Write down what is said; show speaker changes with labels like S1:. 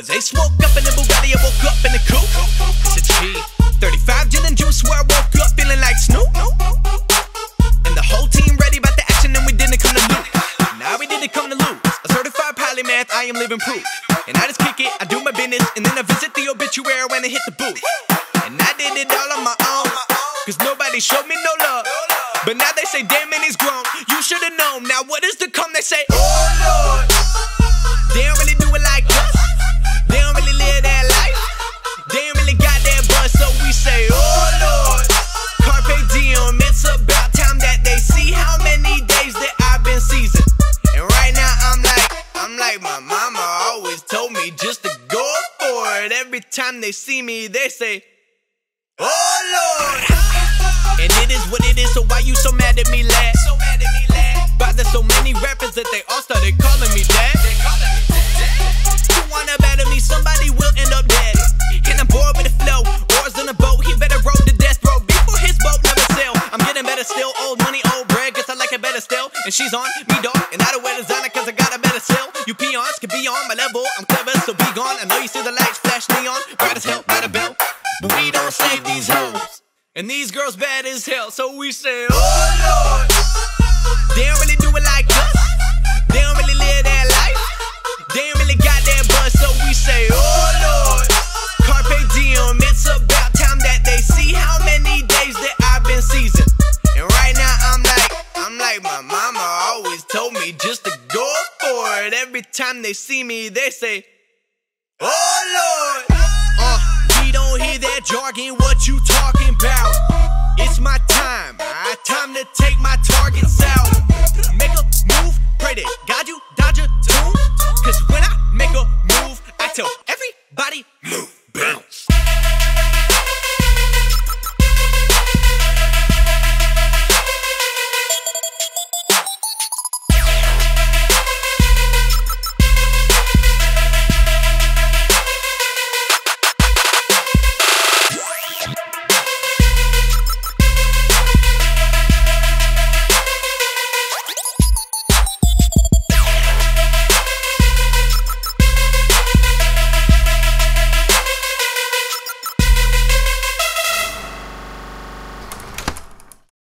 S1: They smoked up in the Bugatti, I woke up in the coupe. I said, gee, 35 gin and juice, where I woke up feeling like Snoop. And the whole team ready about the action, and we didn't come to lose. Now we didn't come to lose. A certified polymath, I am living proof. And I just kick it, I do my business, and then I visit the obituary when I hit the booth. And I did it all on my own, cause nobody showed me no love. But now they say, damn man, he's grown. You should've known. Now what is to come? They say, oh Lord. They don't really do it like us. They don't really live that life. They don't really got that buzz. So we say, oh Lord. Carpe diem. It's about time that they see how many days that I've been seasoned. And right now I'm like my mama always told me just to go for it. Every time they see me, they say, oh Lord. And it is what it is, so why you so mad at me, lad? But there's so many rappers that they all started calling me dad. You wanna battle me, somebody will end up dead. And I'm bored with the flow, oars on a boat, he better roll to death, bro. Before his boat never sail. I'm getting better still, old money, old bread, guess I like it better still. And she's on me, dog, and I don't wear designer cause I got a better sell. You peons can be on my level, I'm clever, so be gone. I know you see the lights flash neon, bright as hell, light a bell. But we don't save these hoes. And these girls bad as hell, so we say, oh Lord. They don't really do it like us. They don't really live that life. They don't really got that buzz, so we say, oh Lord. Carpe diem, it's about time that they see how many days that I've been seasoned. And right now I'm like my mama always told me just to go for it. Every time they see me, they say, oh Lord. We don't hear that jargon, what you talking about? It's my time, time to take my targets out. Make a move, pray to God you dodge a tune. Cause when I make a move, I tell everybody